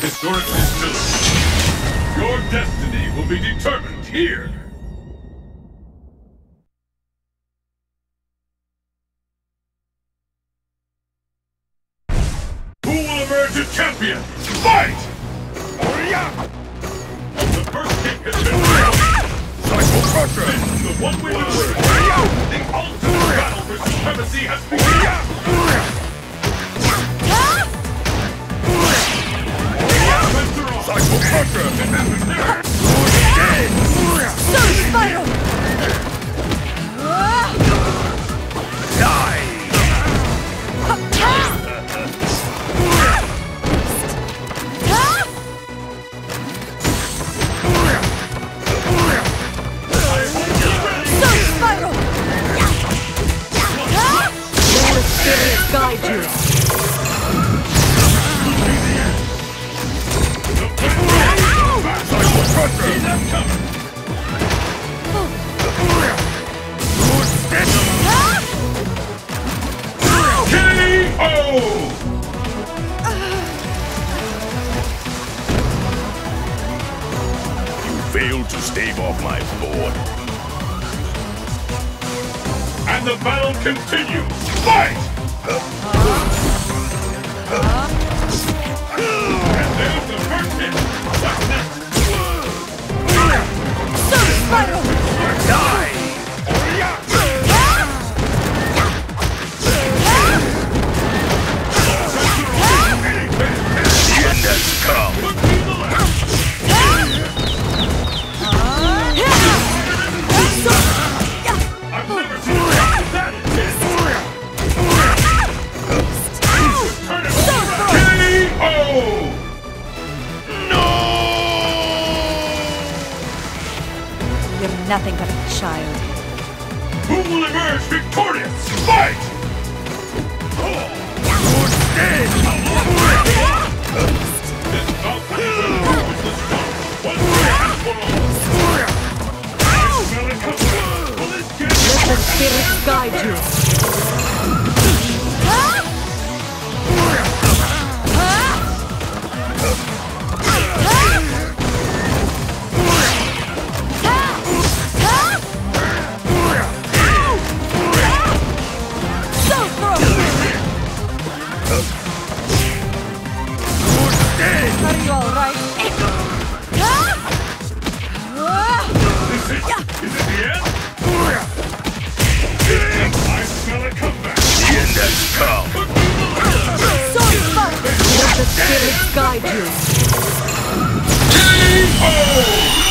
historically still. Your destiny will be determined here. Who will emerge a champion? Fight! The first kick has been made. Cycle Crusher! This is the one-way to win. The ultimate battle for supremacy has begun. Cycle Crusher! So Spiral! Die! Guide you. You failed to stave off my board. And the battle continues. Fight! And there's the first hit. What's next? So Spiral! Die! The end has come. I've never seen that intense. Turn it KO! No! You're nothing but a child. Who will emerge victorious? Fight! This bout is a ruthless fight. One man for all. I smell it coming. Will it get Let the spirits guide you. Are you all right? Is it the end? I smell a comeback. The end has come. So fun! Let the spirits guide you. KO!